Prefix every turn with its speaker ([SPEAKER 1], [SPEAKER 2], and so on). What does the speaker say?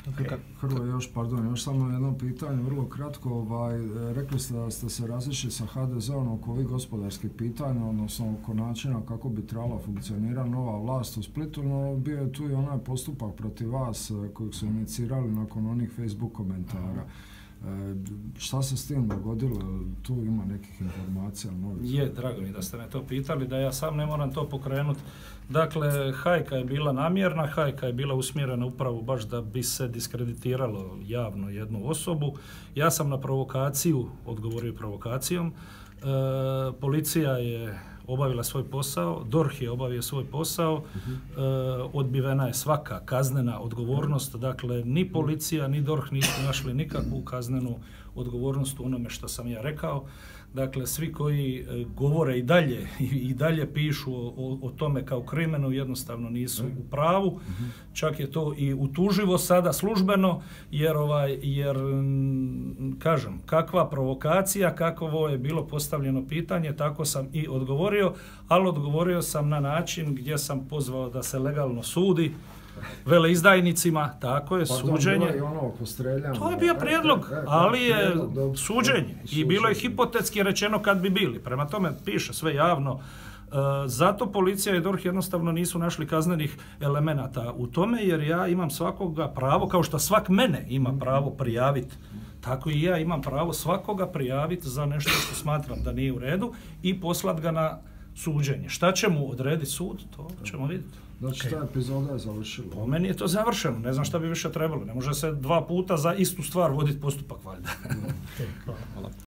[SPEAKER 1] Hrvoje, još samo jedno pitanje, vrlo kratko. Rekli ste da ste se razišli sa HDZ-om oko ovih gospodarskih pitanja, odnosno oko načina kako bi trebala funkcionirati nova vlast u Splitu, no bio je tu i onaj postupak protiv vas kojeg su inicirali nakon onih Facebook komentara. Šta se s tim dogodilo? Tu ima nekih informacija novih?
[SPEAKER 2] Je, drago mi da ste me to pitali, da ja sam ne moram to pokrenuti. Dakle, hajka je bila namjerna, hajka je bila usmjerena upravo baš da bi se diskreditiralo javno jednu osobu. Ja sam na provokaciju odgovorio provokacijom. Policija je obavila svoj posao, DORH je obavio svoj posao, odbivena je svaka kaznena odgovornost, dakle ni policija ni DORH nisu našli nikakvu kaznenu odgovornost u onome što sam ja rekao. Dakle, svi koji govore i dalje pišu o tome kao krimenu jednostavno nisu u pravu. Čak je to i utuživo sada službeno, jer kažem, kakva provokacija, kakvo je bilo postavljeno pitanje, tako sam i odgovorio, ali odgovorio sam na način gdje sam pozvao da se legalno sudi veleizdajnicima, tako je, suđenje. To je bio prijedlog, ali je suđenje i bilo je hipotetski rečeno kad bi bili. Prema tome piše sve javno. Zato policija i DORH jednostavno nisu našli kaznenih elemenata u tome, jer ja imam svakoga pravo, kao što svak mene ima pravo prijaviti, tako i ja imam pravo svakoga prijaviti za nešto što smatram da nije u redu i poslati ga na suđenje. Šta će mu odrediti sud, to ćemo vidjeti.
[SPEAKER 1] Znači, ta epizoda je završila?
[SPEAKER 2] Po meni je to završeno, ne znam šta bi više trebalo. Ne može se 2 puta za istu stvar voditi postupak, valjda.
[SPEAKER 3] Hvala.